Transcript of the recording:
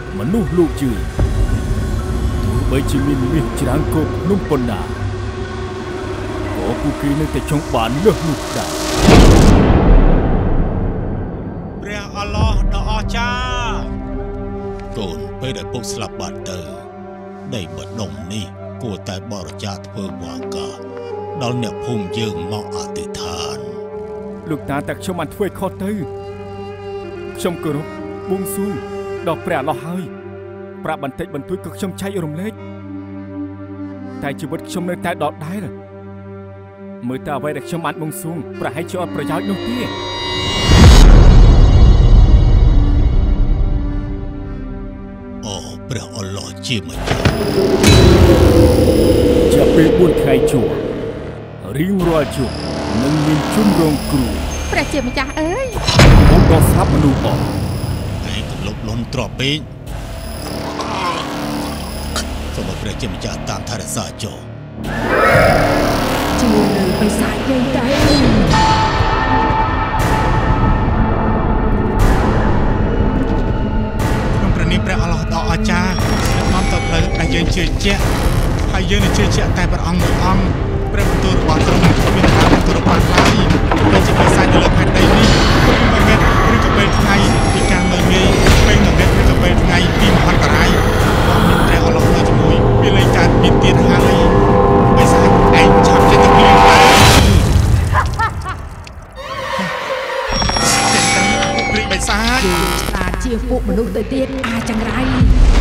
មនុស្សលោកជឿទោះបីជាមានមាសច្រើនគប់នំប៉ុណ្ណាក៏ពួកគេនៅតែចង់បានលើសនោះដែរព្រះអល់ឡោះដ៏អស្ចារ្យកូនពេលដែលពុកស្លាប់បាត់ទៅដីបដុំនេះគួរតែបរិច្ចាគធ្វើវង្កាដល់អ្នកភូមិយើងមកអធិដ្ឋានលោកតាតែខ្ញុំបានធ្វើខុសទៅខ្ញុំគោរពបួងសួងដល់ព្រះអល់ឡោះហើយប្រាក់បន្តិចបន្តួចក៏ខ្ញុំចែករំលែកតែជីវិតខ្ញុំនៅតែដដែលមើលតើអ្វីដែលខ្ញុំបានបួងសួងប្រហែលជាអត់ប្រយោជន៍នោះទេអូព្រះអល់ឡោះជាម្ចាស់ចាប់ពេល4ថ្ងៃជួររៀងរាល់ជួរនឹងមានជនរងគ្រោះព្រះជាម្ចាស់អើយមកដល់ស្លាប់មនុស្សអស់ឯងទៅលុបលន់ទ្រព្យពេកសូមព្រះជាម្ចាស់តាមថែរក្សាចុះជឿលើបិសាចយើងទៅក្នុងព្រះនាមព្រះអល់ឡោះដ៏អស្ចារ្យនាំទៅផ្លូវដែលយើងជឿជាក់ហើយយើងនឹងជឿជាក់តែព្រះអង្គមួយអង្គព្រះបន្ទូលរបស់ទ្រង់មានការបន្ទូលរបស់ឡើយដែលជាបិសាចនៅលើផែនដីនេះព្រមមួយមេត្រឬក៏ពេលថ្ងៃពីការមើលងាយពេលមួយមេត្រឬក៏ពេលថ្ងៃពីមហន្តរាយមានព្រះអល់ឡោះនៅជាមួយវាលែងកើតមានទៀតហើយបិសាចឯងឆាប់ចេញទៅពីទៅព្រីបិសាចស្អាតជាពួកមនុស្សទៅទៀតអាចចង្រៃ